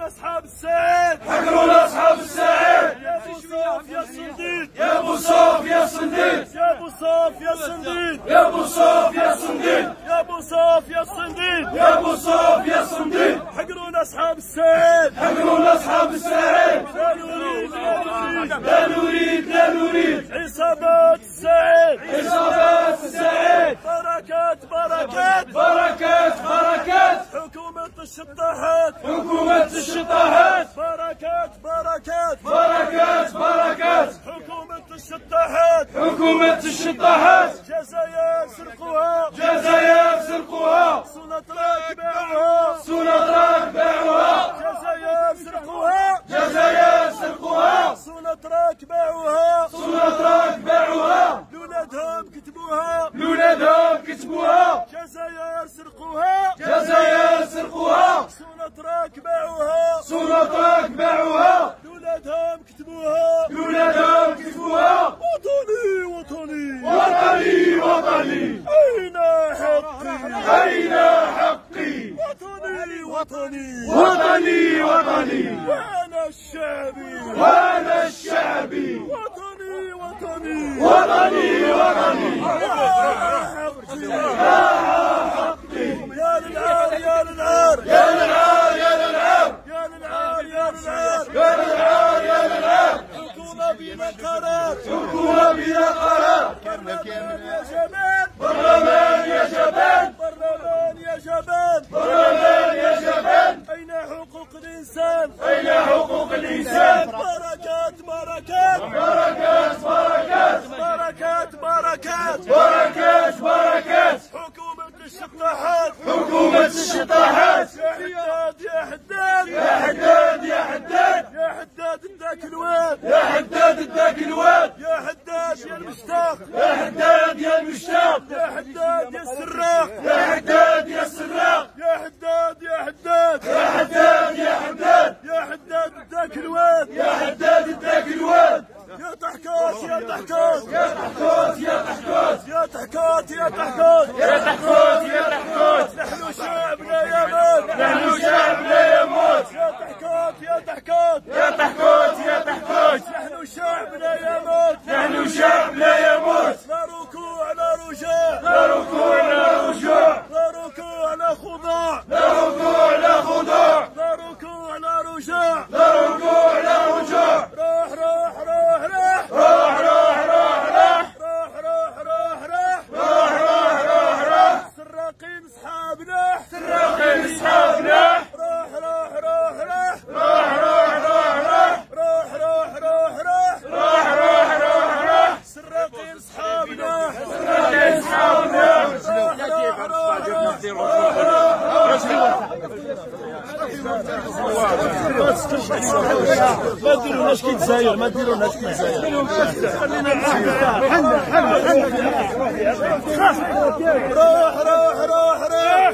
اصحاب السعيد، حقرونا اصحاب السعيد. يا ابو صوف يا صنديد، يا ابو صوف يا صنديد، يا ابو صوف يا صنديد، يا ابو صوف يا صنديد، يا ابو صوف يا صنديد، يا ابو صوف يا صنديد. حقرونا اصحاب السعيد، حقرونا اصحاب السعيد. لا نريد لا نريد لا نريد لا نريد عصابات السعيد، عصابات السعيد. بركات بركات بركات بركات حكومة الشطاحات، حكومة الشطاحات. بركات بركات بركات بركات حكومة الشطاحات، حكومة الشطاحات. جزائر سرقوها، جزائر سرقوها، سنتراك باعوها، سنتراك باعوها. جزائر سرقوها، جزائر سرقوها، سنتراك باعوها، سنتراك باعوها. لولادهم كتبوها، لولادهم كتبوها. جزائر سرقوها، جزائر سرقوها، سنتراك باعوها، سنتراك باعوها. لولادهم كتبوها، لولادهم كتبوها. وطني وطني وطني وطني، أين حقي، أين حقي. وطني وطني وطني وطني، وأنا الشعبي، وأنا الشعبي. وطني وطني وطني وطني، يا للعار يا للعار يا للعار يا للعار، يا للعار يا للعار، يا للعار يا للعار. حكومة بلا قرار، حكومة بلا قرار. برلمان يا جبان، برلمان يا جبان، برلمان يا جبان، برلمان يا جبان. أين حقوق الإنسان، أين حقوق الإنسان. بركات بركات بركات بركات بركات بركات بركات بركات حكومة الشطاحات، حكومة الشطاحات. يا حداد يا حداد يا حداد يا حداد، يا حداد اداك الواد، يا حداد اداك الواد. يا حداد يا المشتاق، يا حداد يا المشتاق، يا حداد يا السراق، يا حداد يا سراق، يا حداد يا حداد يا حداد يا حداد، يا حداد اداك الواد، يا حداد اداك الواد. يا تحكوت يا تحكوت يا تحكوت يا تحكوت، يا تحكوت يا تحكوت يا تحكوت يا تحكوت. نحن شعب لا يموت، نحن شعب لا يموت. يا تحكوت يا تحكوت يا تحكوت يا تحكوت، نحن شعب لا يموت، نحن شعب لا يموت. لا ركوع لا رجاع، لا ركوع لا رجوع، لا ركوع لا خضوع، لا ركوع لا خضوع، لا ركوع لا رجاع، لا ركوع لا رجوع. روح روح روح روح روح روح روح روح، روح روح روح روح روح روح روح روح. سراقين اصحابنا، سراقين اصحابنا. روح روح روح روح روح روح روح روح، روح روح روح روح روح روح روح روح. سراقين اصحابنا، سراقين اصحابنا. روح روح روح روح ما ديروناش كي الجزائر، ما ديروناش كي الجزائر، خلينا روح روح روح روح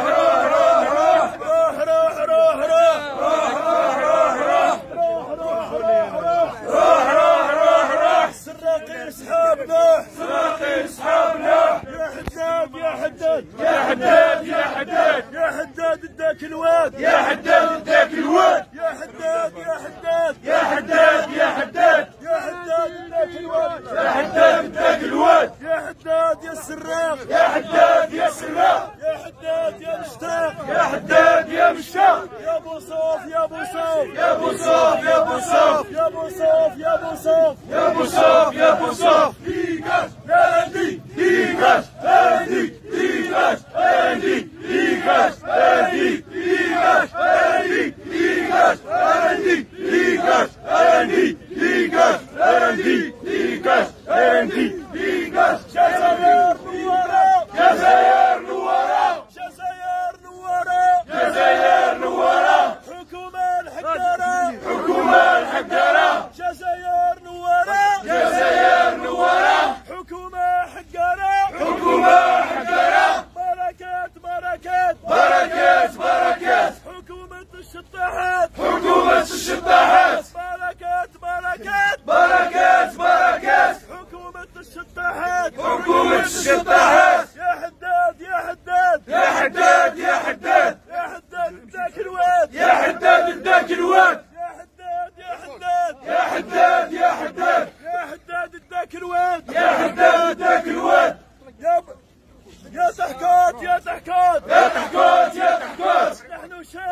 روح روح روح روح سراقين اصحابنا، سراقين اصحابنا. يا حداد يا حداد يا حداد يا حداد، يا حداد اداك الواد، يا حداد اداك الواد. يا حداد يا حداد يا حداد يا حداد، يا حداد اداك الواد، يا حداد اداك الواد. يا حداد يا السراق، يا حداد يا سراق، يا حداد يا مشتاق، يا حداد يا مشتاق. يا ابو صوف يا ابو صوف يا ابو صوف يا ابو صوف، يا ابو صوف يا ابو صوف يا ابو صوف يا ابو صوف. ديكاش هادي، ديكاش هادي، ديكاش هادي، ديكاش هادي، ديكاش هادي، ديكاش هادي، ديكاش هادي، ديكاش هادي، ديكاش هادي، ديكاش. جزائر نوارة، جزائر نوارة، جزائر نوارة، جزائر نوارة. حكومة الحكارة، حكومة الحكارة. جزائر نوارة، جزائر نوارة. حكومة حكارة، حكومة حكارة. بركات بركات بركات بركات حكومة الشطاحات، حكومة الشطاحات. بركات بركات بركات بركات حكومة الشطاحات، حكومة الشطاحات. يا حداد يا حداد يا حداد يا حداد، يا حداد اداك الواد، يا حداد اداك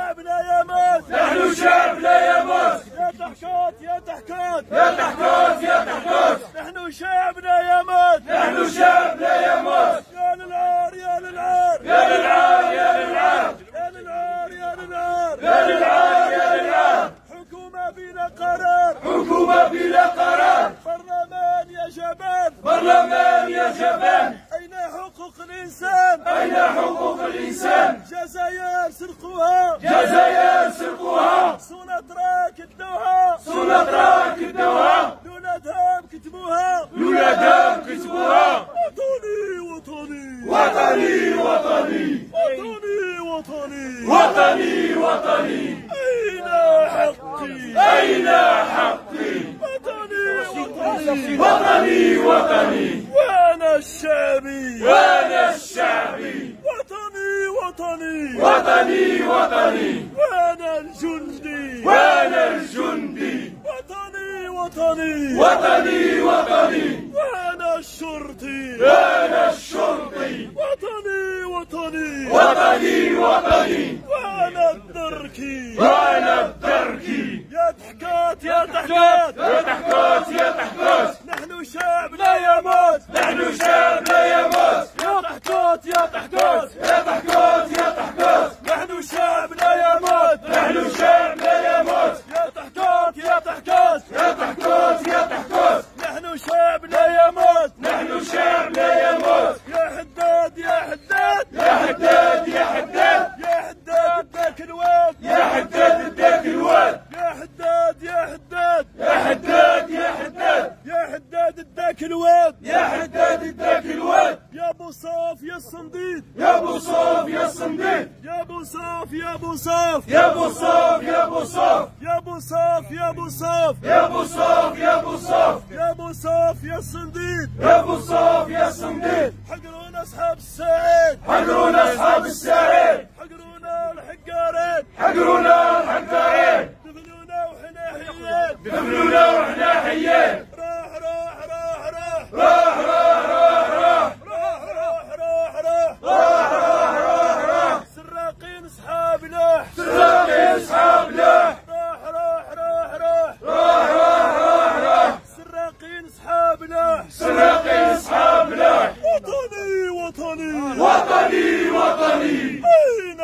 شعب لا يموت، نحن شعب لا يموت، يا تحكوت يا تحكوت، يا تحكوت يا تحكوت، نحن شعب لا يموت، نحن شعب لا يموت، يا للعار يا للعار، يا للعار يا للعار، يا للعار يا للعار، يا للعار يا للعار، حكومة بلا قرار، حكومة بلا قرار، برلمان يا جبان، برلمان يا جبان، أين حقوق الإنسان؟ أين حقوق الإنسان؟ جزائر سرقوها، جزائر سرقوها، سوناطرا كدوها، سوناطرا كدوها، لولادهم كتبوها، لولادهم كتبوها، وطني وطني وطني وطني وطني وطني وطني وطني، أين حقي؟ أين حقي؟ وطني وطني وطني وطني، وأنا الشعبي، وأنا الشعبي، وطني وطني وطني وطني، وأنا الجندي، وأنا الجندي، وطني وطني وطني وطني، وأنا الشرطي، وأنا الشرطي، وطني وطني وطني وطني، وأنا الدركي، وأنا الدركي، يا تحكات يا تحكات، يا تحكوت يا تحكوت، نحن شعب لا يموت، نحن شعب لا يموت، يا تحكات يا تحكات، يا تحكوت يا تحكوت، نحن شعب لا يموت، نحن شعب لا يموت، يا تحكات يا تحكات، يا تحكوت يا تحكوت، نحن شعب لا يموت، نحن شعب لا يموت، يا حداد يا حداد، يا حداد يا حداد، يا حداد اداك الواد، يا حداد اداك الواد، يا حداد يا حداد، يا حداد يا حداد، يا حداد اداك الواد، يا حداد اداك الواد، يا ابو صاف يا الصنديد، يا ابو صوف يا الصنديد، يا ابو صاف يا ابو صاف، يا ابو صوف يا ابو صوف، يا ابو صاف يا ابو صاف، يا ابو صوف يا ابو صوف، يا ابو صاف يا الصنديد، يا ابو صوف يا الصنديد، حقرونا اصحاب السعيد، حقرونا اصحاب السعيد، حقرونا الحقارين، حقرونا الحقارين، دفنونا وحنا حيين، دفنونا وحنا حيين، راح راح راح راح راح راح راح راح، راح راح راح راح راح راح راح راح، سراقين اصحاب لوح، سراقين اصحاب لوح، راح راح راح راح راح راح راح راح، سراقين اصحاب لوح، سراقين اصحاب لوح، وطني وطني وطني وطني، أين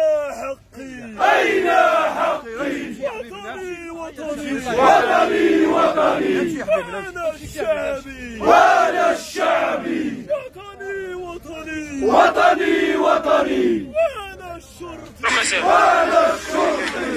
حقي؟ أين حقي؟ وطني وطني وطني وطني، وأنا الشعبي، وأنا الشعبي، وطني وطني وطني وطني، وأنا الشرطي، وأنا الشرطي،